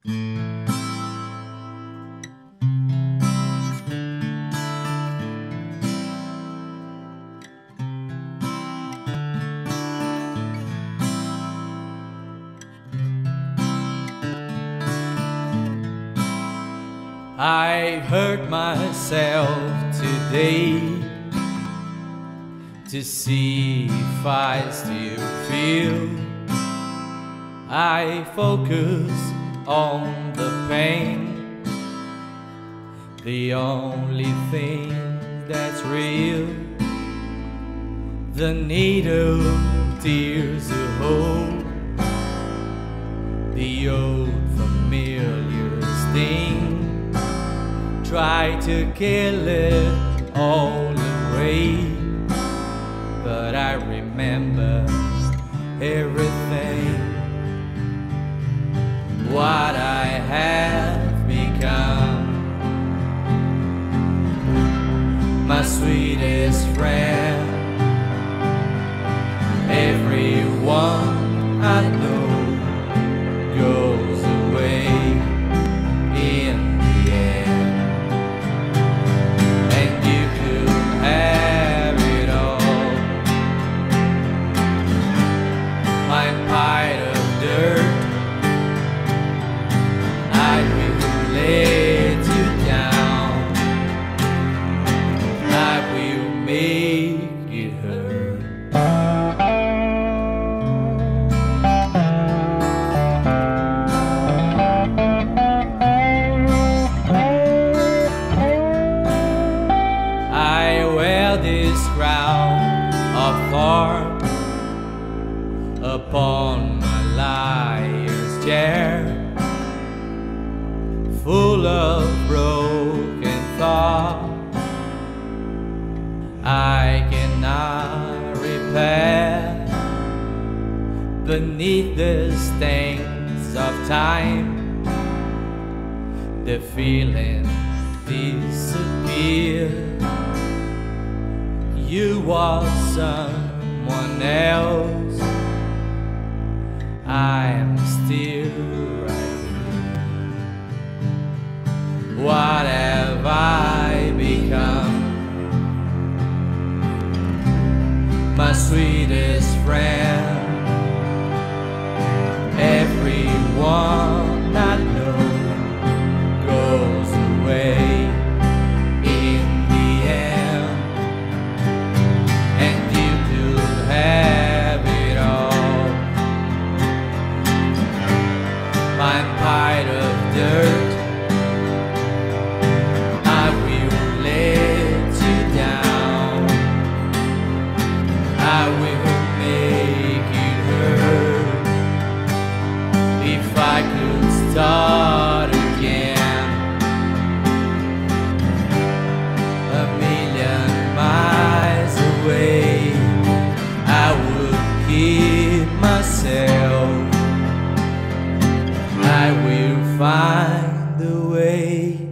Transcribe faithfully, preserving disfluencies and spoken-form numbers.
I hurt myself today to see if I still feel. I focus on the pain, the only thing that's real. The needle tears a hole, the old familiar sting. Try to kill it all away, but I remember everything, what I have become. My sweetest friend, everyone I know goes away in the end. And you could have it all, my pile of dirt. I will let you down, I will make it hurt. I wear this crown of thorns upon my liar's chair, full of broken thoughts I cannot repair. Beneath the stains of time, the feeling disappears. You was someone else, I am still right here. What have I become? My sweetest friend, everyone I know goes away in the end. And you could have it all, my pile of dirt. I will let you down, I will make it hurt. If I could start again, a million miles away, I would keep myself, I will find a way.